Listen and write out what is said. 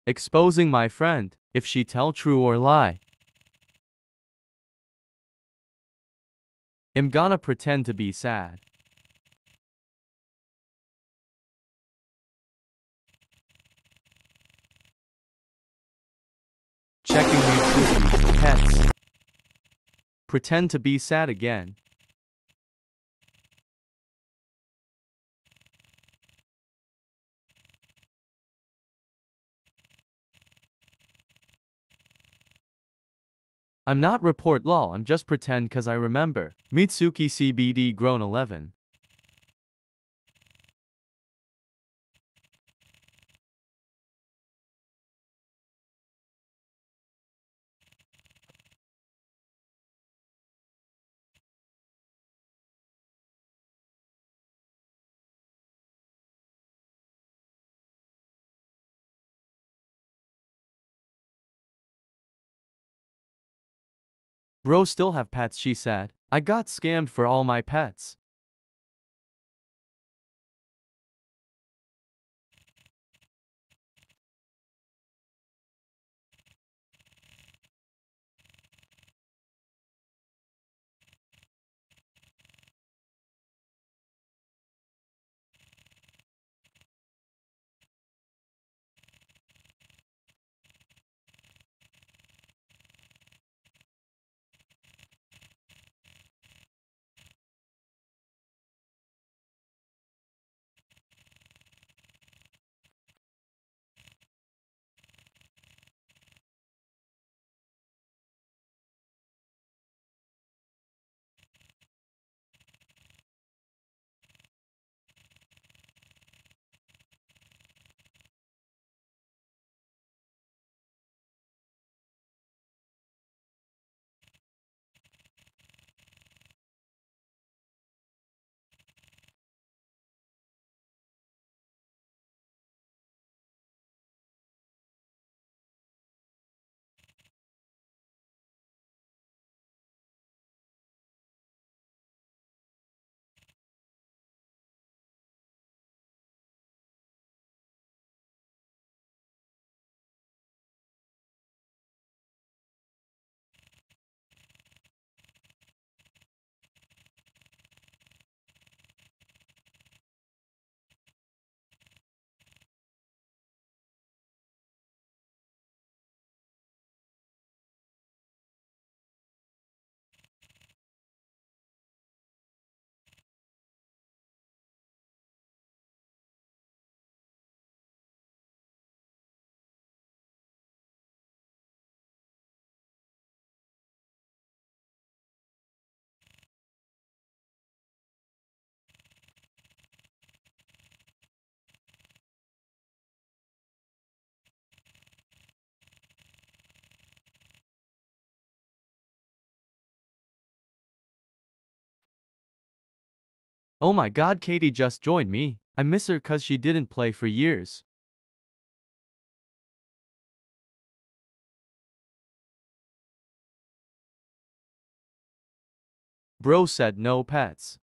Exposing my friend, if she tell true or lie. I'm gonna pretend to be sad. Checking YouTube. Pets. Pretend to be sad again. I'm not report lol, I'm just pretend cause I remember. Mitsuki CBD grown 11. Bro still have pets, she said. I got scammed for all my pets. Oh my god, Katie just joined me. I miss her cause she didn't play for years. Bro said no pets.